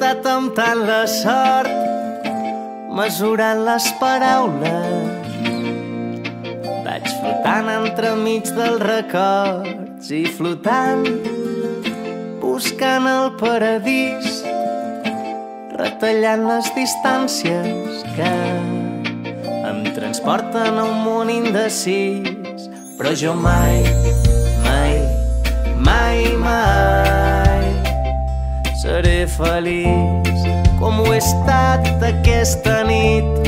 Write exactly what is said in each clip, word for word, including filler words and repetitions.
estat temptant la sort, mesurant les paraules. Vaig flotant entremig dels records i flotant, buscant el paradís, retallant les distàncies que em transporten a un món indecís. Però jo mai, mai, mai, mai seré feliç com ho he estat aquesta nit.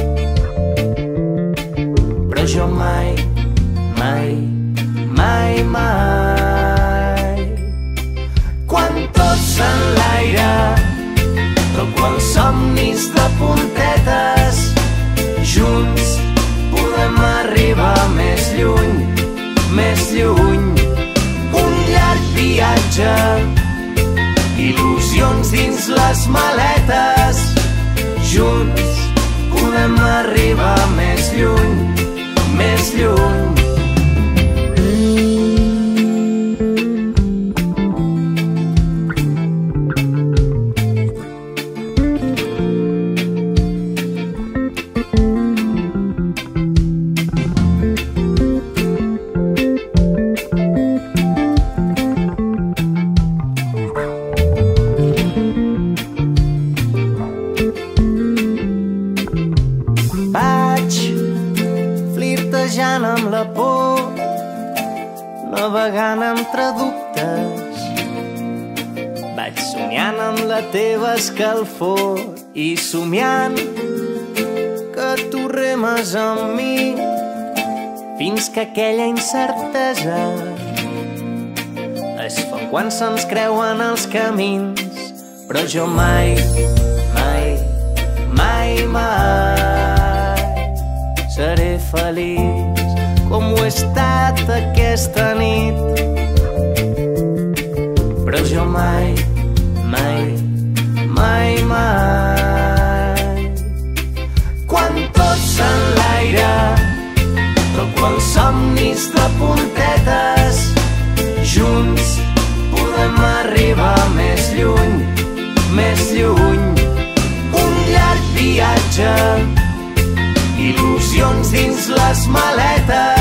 Però jo mai, mai, mai, mai, quan tot s'enlaira, però quan somnis de puntetes, junts podem arribar més lluny, més lluny. Un llarg viatge, il·lusions dins les maletes, junts podem arribar més lluny, més lluny. Flirtejant amb la por, navegant entre dubtes, vaig somiant amb la teva escalfor i somiant que tu remes amb mi fins que aquella incertesa es fa quan se'ns creuen els camins. Però jo mai, mai, mai, mai seré feliç com ho he estat aquesta nit. Però jo mai, mai, mai, mai, quan tot s'enlaira, però quan somnis de puntetes, junts podem arribar més lluny, més lluny. Un llarg viatge, il·lusions dins les maletes,